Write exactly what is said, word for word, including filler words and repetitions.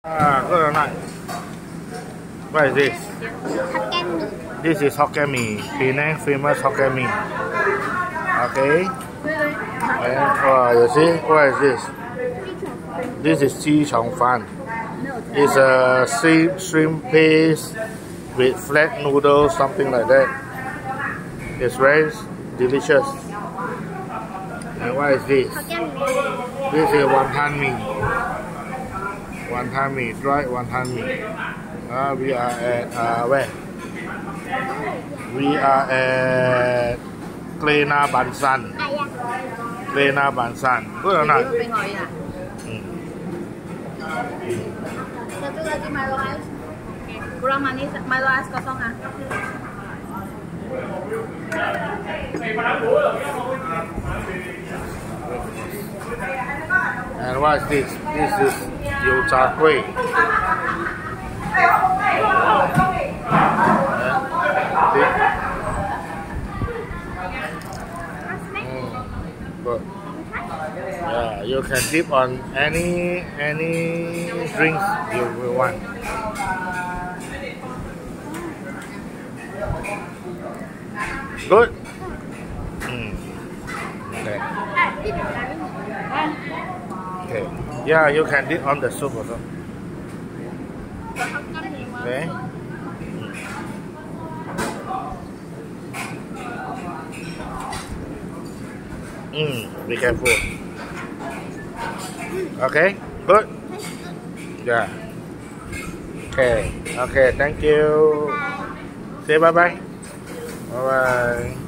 Ah, good night. What is this? Hokkien mee. This is Hokkien mee, Penang famous Hokkien mee. Okay. And uh, you see, what is this? This is Chi Chong Fan. It's a shrimp, shrimp paste with flat noodles, something like that. It's very delicious. And what is this? This is wonton mee. Wonton mee, dry wonton mee. Uh, we are at uh, where? We are at Klena Ban San. Klena Ban San. Good or not? Hmm. Satu lagi Milo Ice. Kurang manis, Milo Ice kosong ah. And what is this? This is Yu Cha Kui. But yeah, you can dip on any any drinks you will want. Good. Mm. Okay. Okay. Yeah, you can dip on the soup also. Okay. Mm, be careful. Okay, good. Yeah. Okay. Okay, thank you. Say bye bye. Bye bye.